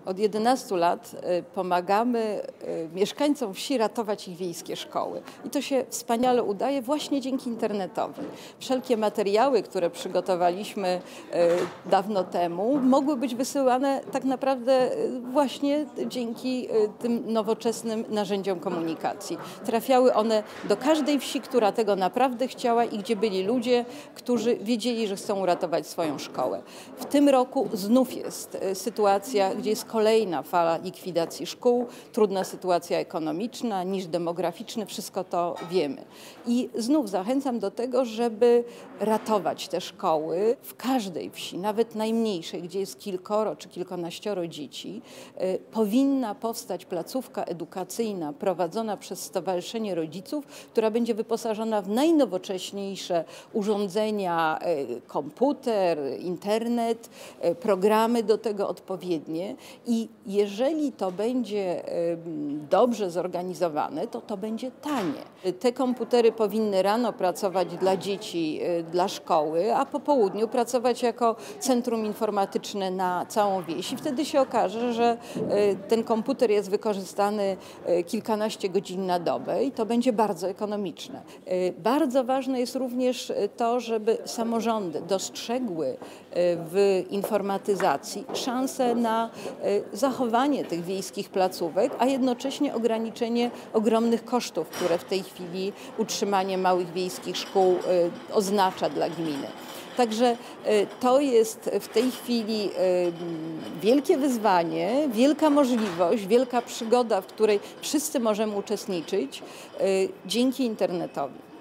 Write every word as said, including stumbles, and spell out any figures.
Od jedenastu lat pomagamy mieszkańcom wsi ratować ich wiejskie szkoły. I to się wspaniale udaje właśnie dzięki internetowi. Wszelkie materiały, które przygotowaliśmy dawno temu, mogły być wysyłane tak naprawdę właśnie dzięki tym nowoczesnym narzędziom komunikacji. Trafiały one do każdej wsi, która tego naprawdę chciała i gdzie byli ludzie, którzy wiedzieli, że chcą uratować swoją szkołę. W tym roku znów jest sytuacja, gdzie jest kolejna fala likwidacji szkół, trudna sytuacja ekonomiczna, niż demograficzny, wszystko to wiemy. I znów zachęcam do tego, żeby ratować te szkoły w każdej wsi, nawet najmniejszej, gdzie jest kilkoro czy kilkanaścioro dzieci, powinna powstać placówka edukacyjna prowadzona przez Stowarzyszenie Rodziców, która będzie wyposażona w najnowocześniejsze urządzenia, komputer, internet, programy do tego odpowiednie i jeżeli to będzie dobrze zorganizowane, to to będzie tanie. Te komputery powinny rano pracować dla dzieci, dla szkoły, a po południu pracować jako centrum informatyczne na całą wieś i wtedy się okaże, że ten komputer jest wykorzystany kilkanaście godzin na dobę i to będzie bardzo ekonomiczne. Bardzo ważne jest również to, żeby samorządy dostrzegły w informatyzacji szansę na zachowanie tych wiejskich placówek, a jednocześnie ograniczenie ogromnych kosztów, które w tej chwili utrzymanie małych wiejskich szkół oznacza dla gminy. Także to jest w tej chwili wielkie wyzwanie, wielka możliwość, wielka przygoda, w której wszyscy możemy uczestniczyć dzięki internetowi.